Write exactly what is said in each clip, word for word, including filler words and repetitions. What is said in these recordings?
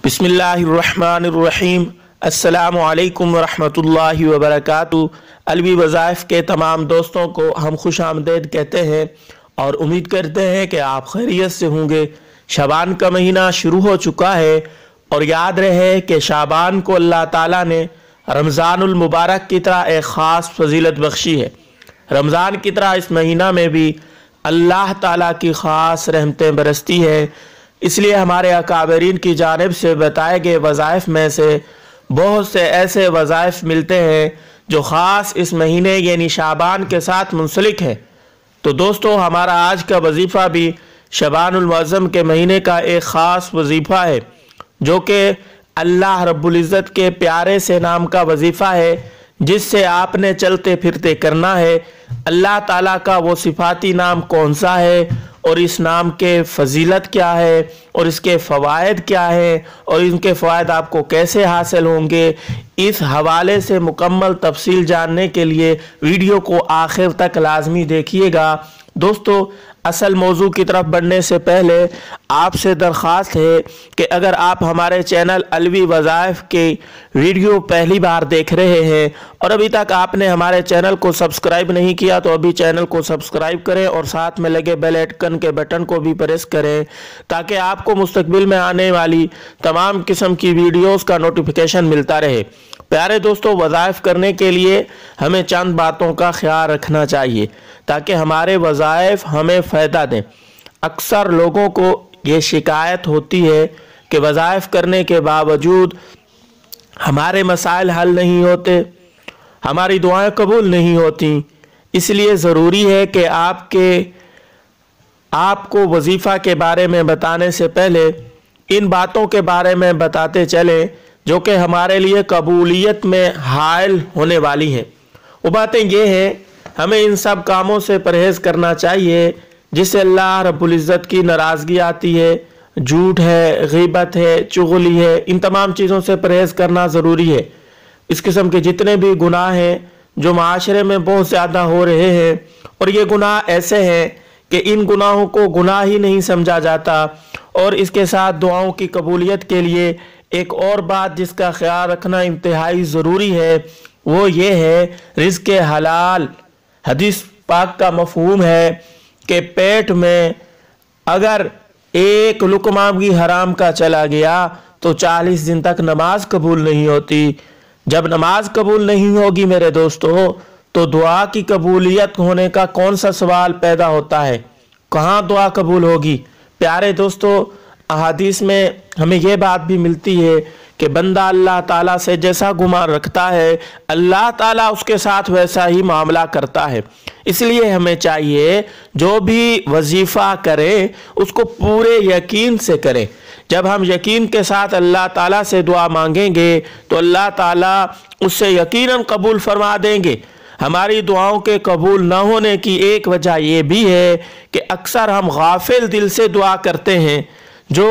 बिस्मिल्लाहिर्रहमानिर्रहीम। अस्सलामु अलैकुम वरहमतुल्लाहि वबरकातुहू। अलवी वज़ाइफ के तमाम दोस्तों को हम खुश आमदीद कहते हैं और उम्मीद करते हैं कि आप खैरियत से होंगे। शाबान का महीना शुरू हो चुका है और याद रहे कि शाबान को अल्लाह ताला ने रमज़ानुल मुबारक की तरह एक ख़ास फजीलत बख्शी है। रमज़ान की तरह इस महीना में भी अल्लाह ताला की ख़ास रहमतें बरसती है। इसलिए हमारे अकाबरीन की जानिब से बताए गए वज़ाइफ में से बहुत से ऐसे वज़ाइफ मिलते हैं जो ख़ास इस महीने यानी शाबान के साथ मुंसलिक है। तो दोस्तों, हमारा आज का वजीफ़ा भी शबानुल मुअज़्ज़म के महीने का एक ख़ास वजीफ़ा है जो कि अल्लाह रब्बुल इज़्ज़त के प्यारे से नाम का वजीफ़ा है जिससे आपने चलते फिरते करना है। अल्लाह ताला का वो सिफाती नाम कौन सा है और इस नाम के फजीलत क्या है और इसके फ़वाइद क्या है और इनके फ़वाइद आपको कैसे हासिल होंगे, इस हवाले से मुकम्मल तफसील जानने के लिए वीडियो को आखिर तक लाजमी देखिएगा। दोस्तों, असल मौजू की तरफ बढ़ने से पहले आपसे दरख्वास्त है कि अगर आप हमारे चैनल अलवी वज़ाइफ के वीडियो पहली बार देख रहे हैं और अभी तक आपने हमारे चैनल को सब्सक्राइब नहीं किया तो अभी चैनल को सब्सक्राइब करें और साथ में लगे बेल आइकन के बटन को भी प्रेस करें ताकि आपको मुस्तकबिल में आने वाली तमाम किस्म की वीडियोज़ का नोटिफिकेशन मिलता रहे। प्यारे दोस्तों, वज़ाइफ करने के लिए हमें चंद बातों का ख्याल रखना चाहिए ताकि हमारे वज़ाइफ हमें फ़ायदा दें। अक्सर लोगों को ये शिकायत होती है कि वज़ाइफ करने के बावजूद हमारे मसाइल हल नहीं होते, हमारी दुआएं कबूल नहीं होती। इसलिए ज़रूरी है कि आपके आपको वजीफ़ा के बारे में बताने से पहले इन बातों के बारे में बताते चलें जो कि हमारे लिए कबूलियत में हायल होने वाली हैं। वो बातें ये हैं, हमें इन सब कामों से परहेज़ करना चाहिए जिससे अल्लाह रब्बुल इज़्ज़त की नाराज़गी आती है। झूठ है, ग़ीबत है, चुगली है, इन तमाम चीज़ों से परहेज़ करना ज़रूरी है। इस किस्म के जितने भी गुनाह हैं जो माशरे में बहुत ज़्यादा हो रहे हैं और ये गुनाह ऐसे हैं कि इन गुनाहों को गुनाह ही नहीं समझा जाता। और इसके साथ दुआओं की कबूलियत के लिए एक और बात जिसका ख्याल रखना इंतहाई ज़रूरी है वो ये है रिज़्क़ हलाल। हदीस पाक का मफ़हूम है कि पेट में अगर एक लुक़मा भी हराम का चला गया तो चालीस दिन तक नमाज कबूल नहीं होती। जब नमाज कबूल नहीं होगी मेरे दोस्तों तो दुआ की कबूलियत होने का कौन सा सवाल पैदा होता है, कहाँ दुआ कबूल होगी। प्यारे दोस्तों, अहादीस में हमें यह बात भी मिलती है कि बंदा अल्लाह ताला से जैसा गुमान रखता है अल्लाह ताला उसके साथ वैसा ही मामला करता है। इसलिए हमें चाहिए जो भी वजीफ़ा करें उसको पूरे यकीन से करें। जब हम यकीन के साथ अल्लाह ताला से दुआ मांगेंगे तो अल्लाह ताला उससे यकीनन कबूल फरमा देंगे। हमारी दुआओं के कबूल न होने की एक वजह यह भी है कि अक्सर हम गाफिल दिल से दुआ करते हैं। जो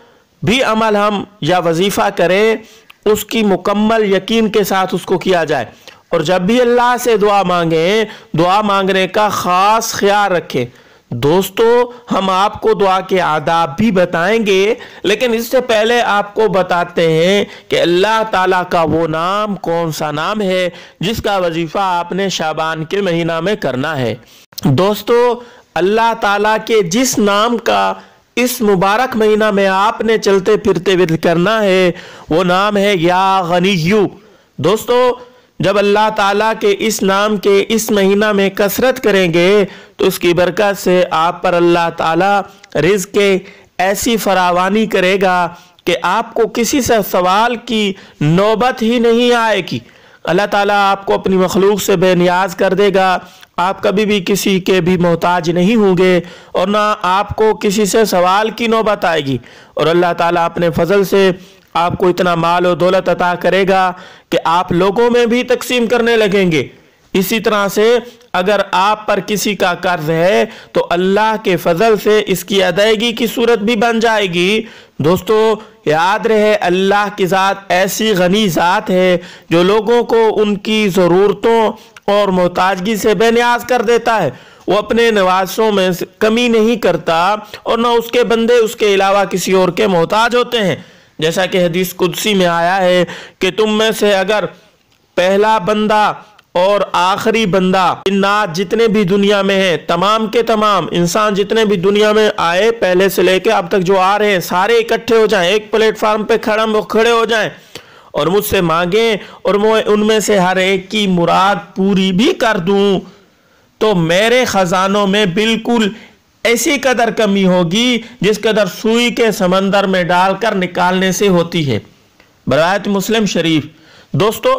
भी अमल हम या वजीफ़ा करें उसकी मुकम्मल यकीन के साथ उसको किया जाए और जब भी अल्लाह से दुआ मांगें दुआ मांगने का ख़ास ख्याल रखें। दोस्तों, हम आपको दुआ के आदाब भी बताएंगे लेकिन इससे पहले आपको बताते हैं कि अल्लाह ताला का वो नाम कौन सा नाम है जिसका वजीफ़ा आपने शाबान के महीना में करना है। दोस्तों, अल्लाह ताला के जिस नाम का इस मुबारक महीना में आपने चलते फिरते विर्द करना है वो नाम है या गनिय्यु। दोस्तों, जब अल्लाह ताला के इस नाम के इस महीना में कसरत करेंगे तो उसकी बरकत से आप पर अल्लाह ताला रिज़्क़ के ऐसी फरावानी करेगा कि आपको किसी से सवाल की नौबत ही नहीं आएगी। अल्लाह ताला आपको अपनी मखलूक से बेनियाज कर देगा। आप कभी भी किसी के भी मोहताज नहीं होंगे और ना आपको किसी से सवाल की नौबत आएगी और अल्लाह ताला अपने फजल से आपको इतना माल और दौलत अता करेगा कि आप लोगों में भी तकसीम करने लगेंगे। इसी तरह से अगर आप पर किसी का कर्ज है तो अल्लाह के फजल से इसकी अदायगी की सूरत भी बन जाएगी। दोस्तों, याद रहे अल्लाह की ज़ात ऐसी गनी ज़ात है जो लोगों को उनकी ज़रूरतों और मोहताजगी से बेनियाज कर देता है। वो अपने नवासों में कमी नहीं करता और न उसके बंदे उसके अलावा किसी और के मोहताज होते हैं। جیسا کہ حدیث قدسی میں آیا ہے کہ تم میں سے اگر پہلا بندہ اور آخری بندہ، جنات جتنے بھی دنیا میں ہیں، تمام کے تمام انسان جتنے بھی دنیا میں آئے پہلے سے لے کے اب تک جو آ رہے ہیں، سارے اکٹھے ہو جائیں، ایک پلیٹ فارم پہ کھڑے ہو جائیں اور مجھ سے مانگیں اور میں ان میں سے ہر ایک کی مراد پوری بھی کر دوں، تو میرے خزانوں میں بالکل ایسی قدر کمی ہوگی جس قدر سوئی کے سمندر میں ڈال کر نکالنے سے ہوتی ہے۔ روایت مسلم شریف۔ دوستو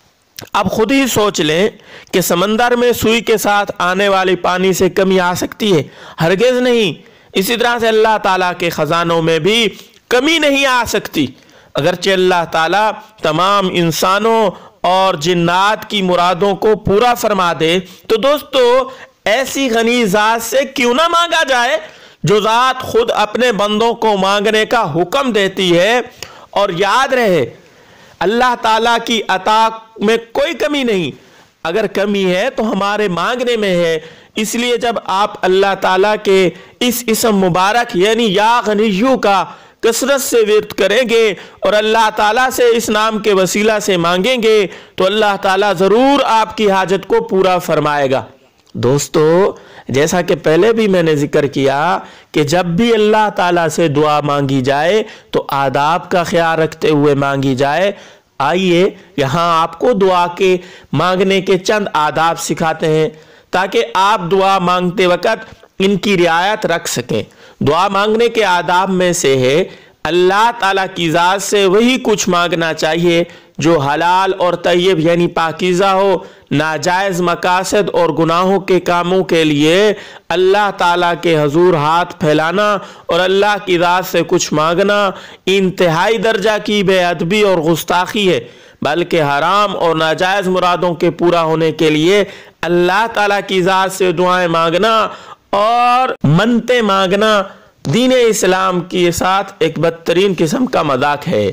اب خود ہی سوچ لیں کہ سمندر میں سوئی کے ساتھ آنے والی پانی سے کمی آ سکتی ہے؟ ہرگز نہیں۔ اسی طرح سے اللہ تعالیٰ کے خزانوں میں بھی کمی نہیں آ سکتی۔ اگرچہ اللہ تعالیٰ تمام انسانوں اور جنات کی مرادوں کو پورا فرما دے، تو دوستو ایسی غنی ذات سے کیوں نہ مانگا جائے جو ذات خود اپنے بندوں کو مانگنے کا حکم دیتی ہے۔ اور یاد رہے اللہ تعالیٰ کی عطا میں کوئی کمی نہیں، اگر کمی ہے تو ہمارے مانگنے میں ہے۔ اس لیے جب آپ اللہ تعالیٰ کے اس اسم مبارک یعنی یا غنیو کا کثرت سے ورد کریں گے اور اللہ تعالیٰ سے اس نام کے وسیلہ سے مانگیں گے تو اللہ تعالیٰ ضرور آپ کی حاجت کو پورا فرمائے گا۔ دوستو جیسا کہ پہلے بھی میں نے ذکر کیا کہ جب بھی اللہ تعالیٰ سے دعا مانگی جائے تو آداب کا خیال رکھتے ہوئے مانگی جائے۔ آئیے یہاں آپ کو دعا کے مانگنے کے چند آداب سکھاتے ہیں تاکہ آپ دعا مانگتے وقت ان کی رعایت رکھ سکیں۔ دعا مانگنے کے آداب میں سے ہے اللہ تعالیٰ کی ذات سے وہی کچھ مانگنا چاہیے جو حلال اور طیب یعنی پاکیزہ ہو۔ ناجائز مقاصد اور گناہوں کے کاموں کے لیے اللہ تعالیٰ کے حضور ہاتھ پھیلانا اور اللہ کی ذات سے کچھ مانگنا انتہائی درجہ کی بے ادبی اور گستاخی ہے، بلکہ حرام اور ناجائز مرادوں کے پورا ہونے کے لیے اللہ تعالیٰ کی ذات سے دعائیں مانگنا اور منتیں مانگنا دین اسلام کے ساتھ ایک بدترین قسم کا مذاق ہے۔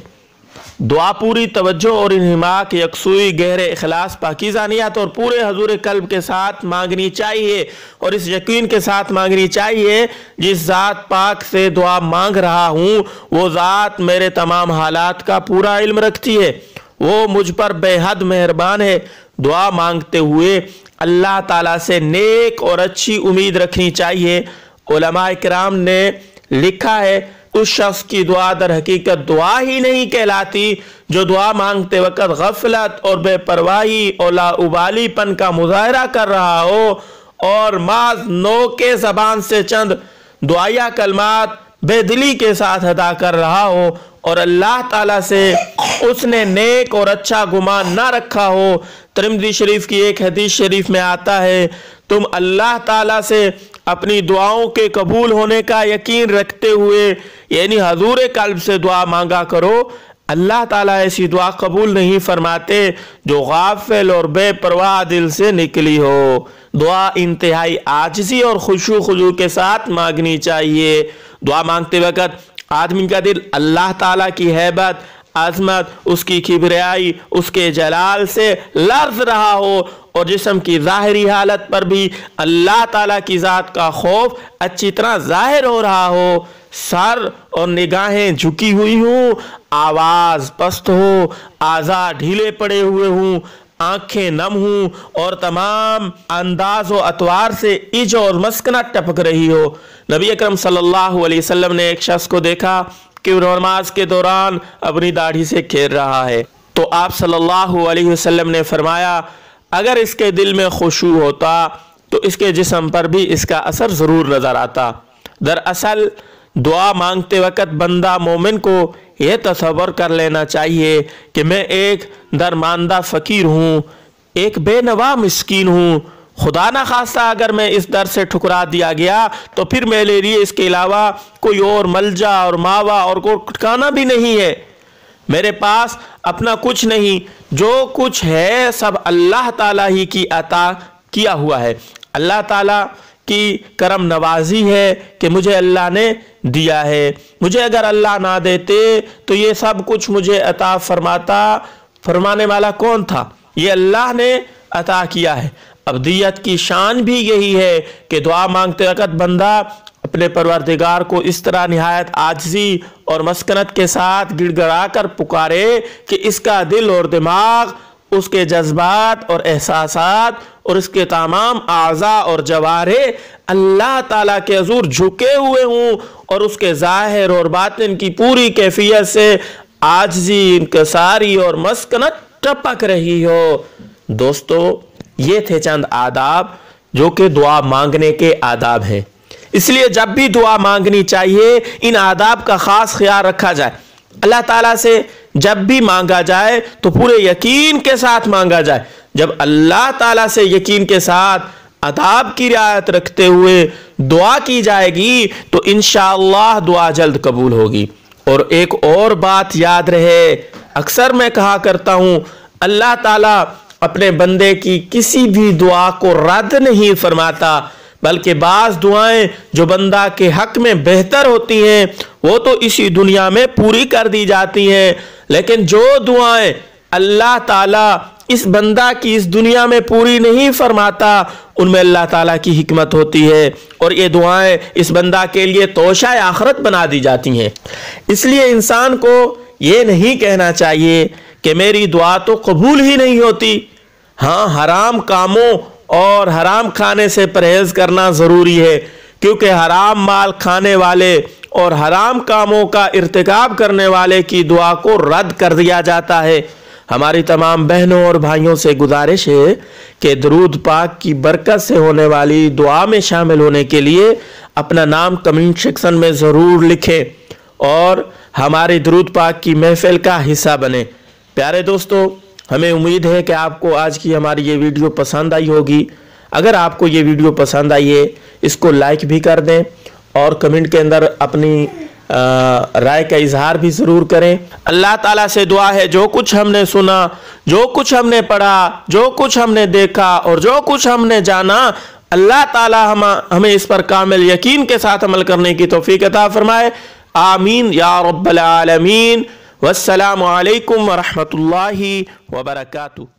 دعا پوری توجہ اور انہماک، یکسوئی، گہرے اخلاص، پاکیزہ نیت اور پورے حضور قلب کے ساتھ مانگنی چاہیے اور اس یقین کے ساتھ مانگنی چاہیے جس ذات پاک سے دعا مانگ رہا ہوں وہ ذات میرے تمام حالات کا پورا علم رکھتی ہے، وہ مجھ پر بے حد مہربان ہے۔ دعا مانگتے ہوئے اللہ تعالیٰ سے نیک اور اچھی امید رکھنی چاہیے۔ علماء کرام نے لکھا ہے اس شخص کی دعا در حقیقت دعا ہی نہیں کہلاتی جو دعا مانگتے وقت غفلت اور بے پرواہی اور لاابالی پن کا مظاہرہ کر رہا ہو اور محض نو کے زبان سے چند دعائیہ کلمات بے دلی کے ساتھ ادا کر رہا ہو اور اللہ تعالیٰ سے اس نے نیک اور اچھا گمان نہ رکھا ہو۔ ترمذی شریف کی ایک حدیث شریف میں آتا ہے تم اللہ تعالیٰ سے اپنی دعاؤں کے قبول ہونے کا یقین رکھتے ہوئے یعنی حضور قلب سے دعا مانگا کرو، اللہ تعالیٰ ایسی دعا قبول نہیں فرماتے جو غافل اور بے پرواہ دل سے نکلی ہو۔ دعا انتہائی عاجزی اور خشوع خضوع کے ساتھ مانگنی چاہیے۔ دعا مانگتے وقت آدمی کا دل اللہ تعالیٰ کی ہیبت، عظمت، اس کی کبریائی، اس کے جلال سے لرز رہا ہو اور جسم کی ظاہری حالت پر بھی اللہ تعالیٰ کی ذات کا خوف اچھی طرح ظاہر ہو رہا ہو، سر اور نگاہیں جھکی ہوئی ہوں، آواز پست ہو، اعضاء ڈھیلے پڑے ہوئے ہوں، آنکھیں نم ہوں اور تمام انداز و اطوار سے عج اور مسکنت ٹپک رہی ہو۔ نبی اکرم صلی اللہ علیہ وسلم نے ایک شخص کو دیکھا کہ وہ نماز کے دوران اپنی داڑھی سے کھیر رہا ہے، تو آپ صلی اللہ علیہ وسلم نے فرمایا اگر اس کے دل میں خشوع ہوتا تو اس کے جسم پر بھی اس کا اثر ضرور نظر آتا۔ دراصل دعا مانگتے وقت بندہ مومن کو یہ تصور کر لینا چاہیے کہ میں ایک درماندہ فقیر ہوں، ایک بے نوا مسکین ہوں، خدا نہ خواستہ اگر میں اس در سے ٹھکرا دیا گیا تو پھر میرے لیے اس کے علاوہ کوئی اور ملجا اور ماوا اور کوئی ٹھکانہ بھی نہیں ہے، میرے پاس اپنا کچھ نہیں، جو کچھ ہے سب اللہ تعالیٰ ہی کی عطا کیا ہوا ہے، اللہ تعالیٰ کی کرم نوازی ہے کہ مجھے اللہ نے دیا ہے، مجھے اگر اللہ نہ دیتے تو یہ سب کچھ مجھے عطا فرماتا، فرمانے والا کون تھا؟ یہ اللہ نے عطا کیا ہے۔ ابدیت کی شان بھی یہی ہے کہ دعا مانگتے وقت بندہ اپنے پروردگار کو اس طرح نہایت عاجزی اور مسکنت کے ساتھ گڑ گڑا کر پکارے کہ اس کا دل اور دماغ، اس کے جذبات اور احساسات اور اس کے تمام اعضاء اور جوارح اللہ تعالیٰ کے حضور جھکے ہوئے ہوں اور اس کے ظاہر اور باطن کی پوری کیفیت سے عاجزی، انکساری اور مسکنت ٹپک رہی ہو۔ دوستو، یہ تھے چند آداب جو کہ دعا مانگنے کے آداب ہیں۔ اس لیے جب بھی دعا مانگنی چاہیے ان آداب کا خاص خیال رکھا جائے۔ اللہ تعالیٰ سے جب بھی مانگا جائے تو پورے یقین کے ساتھ مانگا جائے۔ جب اللہ تعالیٰ سے یقین کے ساتھ آداب کی رعایت رکھتے ہوئے دعا کی جائے گی تو انشاءاللہ دعا جلد قبول ہوگی۔ اور ایک اور بات یاد رہے، اکثر میں کہا کرتا ہوں، اللہ تعالیٰ اپنے بندے کی کسی بھی دعا کو رد نہیں فرماتا، بلکہ بعض دعائیں جو بندہ کے حق میں بہتر ہوتی ہیں وہ تو اسی دنیا میں پوری کر دی جاتی ہیں، لیکن جو دعائیں اللہ تعالیٰ اس بندہ کی اس دنیا میں پوری نہیں فرماتا ان میں اللہ تعالیٰ کی حکمت ہوتی ہے، اور یہ دعائیں اس بندہ کے لیے توشہ آخرت بنا دی جاتی ہیں۔ اس لیے انسان کو یہ نہیں کہنا چاہیے کہ میری دعا تو قبول ہی نہیں ہوتی۔ ہاں، حرام کاموں اور حرام کھانے سے پرہیز کرنا ضروری ہے، کیونکہ حرام مال کھانے والے اور حرام کاموں کا ارتکاب کرنے والے کی دعا کو رد کر دیا جاتا ہے۔ ہماری تمام بہنوں اور بھائیوں سے گزارش ہے کہ درود پاک کی برکت سے ہونے والی دعا میں شامل ہونے کے لیے اپنا نام کمنٹ سیکشن میں ضرور لکھیں اور ہماری درود پاک کی محفل کا حصہ بنیں۔ پیارے دوستو، ہمیں امید ہے کہ آپ کو آج کی ہماری یہ ویڈیو پسند آئی ہوگی۔ اگر آپ کو یہ ویڈیو پسند آئی ہے اس کو لائک بھی کر دیں اور کمنٹ کے اندر اپنی رائے کا اظہار بھی ضرور کریں۔ اللہ تعالیٰ سے دعا ہے جو کچھ ہم نے سنا، جو کچھ ہم نے پڑھا، جو کچھ ہم نے دیکھا اور جو کچھ ہم نے جانا، اللہ تعالیٰ ہمیں اس پر کامل یقین کے ساتھ عمل کرنے کی توفیق عطا فرمائے۔ آمین یا رب العالمین۔ والسلام علیکم ورحمۃ اللہ وبرکاتہ۔